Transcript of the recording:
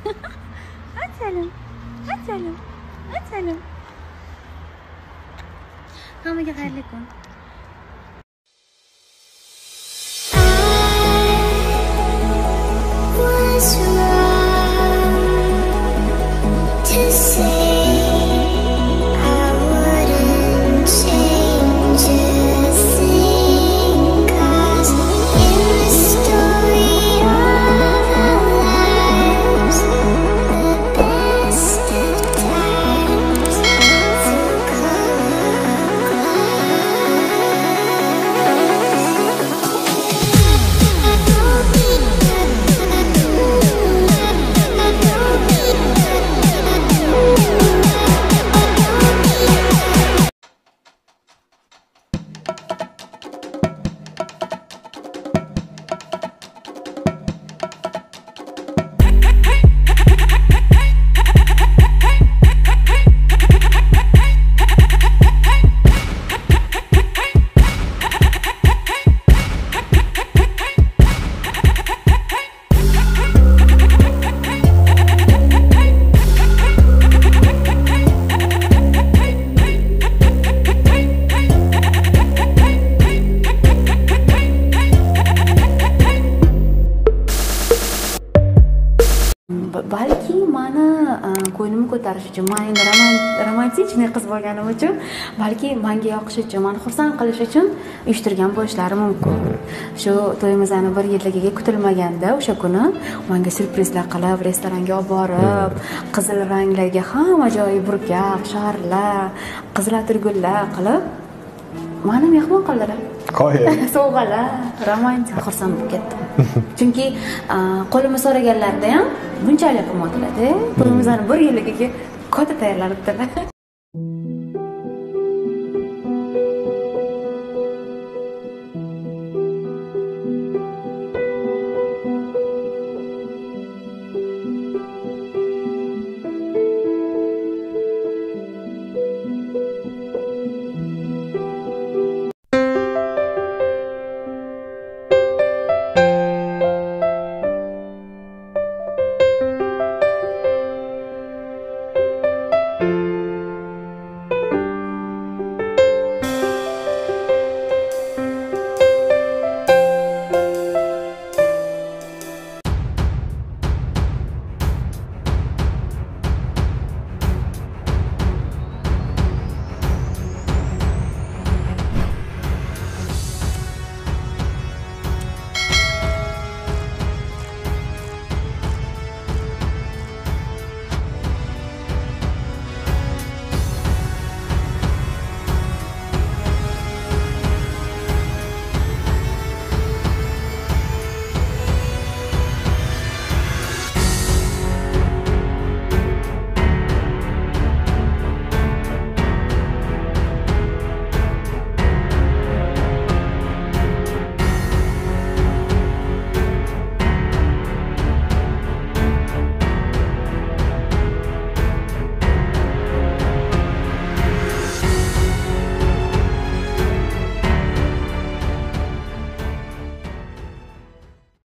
Asalım. Asalım. Asalım. Hammaga xayrli kun. Balki meni ko'nglimni ko'tarish uchun, men endi romantik qiz bo'lganim uchun, balki menga yoqish uchun, meni xursand qilish uchun uyushtirgan bo'lishlari mumkin. Shu to'yimizni 1 yilligiga kutilmaganda o'sha kuni menga syurprizlar qilib, restoranga olib borib, qizil ranglarga hamma joyi burkab, sharlar, qizil atirgullar qilib meni mehmon qildilar. Sovg'alar, romantik, xursand bo'lib ketdim. Chunki qo'limni so'raganlarida ham bunchalik qilmadilar-da. To'yimizni 1 yilligiga katta tayyorlanibdilar.